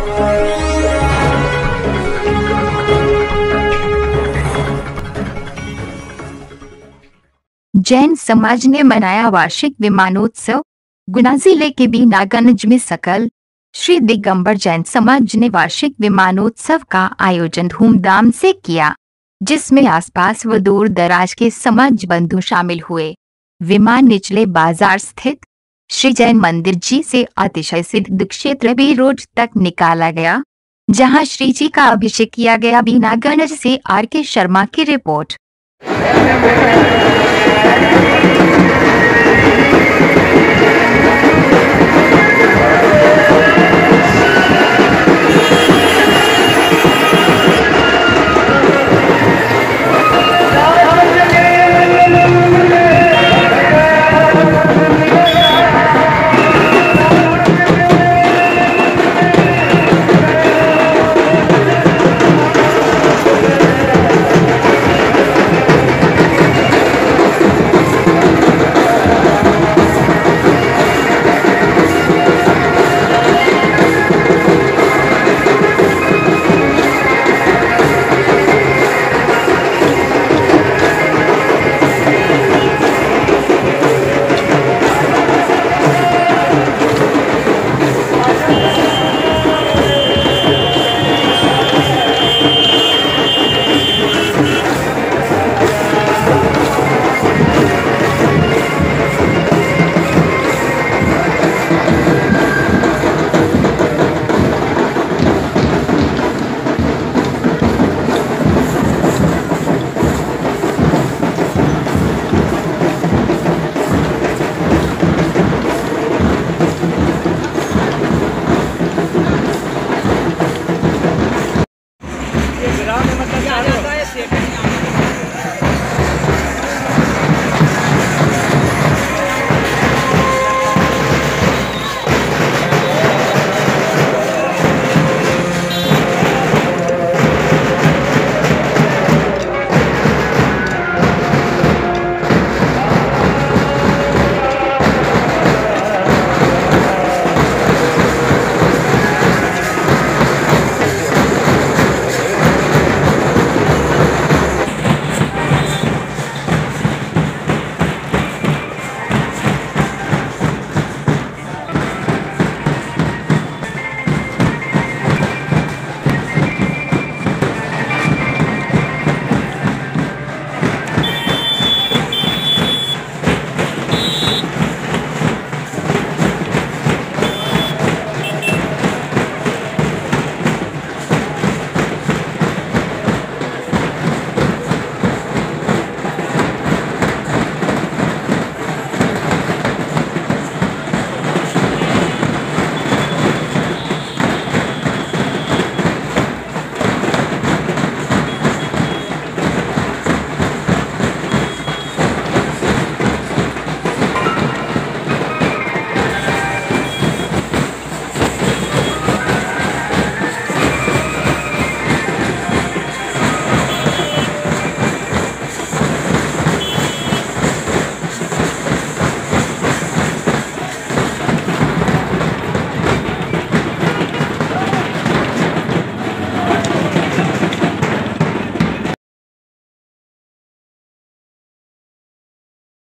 जैन समाज ने मनाया वार्षिक विमानोत्सव। गुना जिले के बीनागंज में सकल श्री दिगंबर जैन समाज ने वार्षिक विमानोत्सव का आयोजन धूमधाम से किया, जिसमें आसपास व दूर दराज के समाज बंधु शामिल हुए। विमान निचले बाजार स्थित श्री जैन मंदिर जी से अतिशय सिद्ध क्षेत्र बी रोड तक निकाला गया, जहां श्री जी का अभिषेक किया गया। बीनागंज से आर के शर्मा की रिपोर्ट।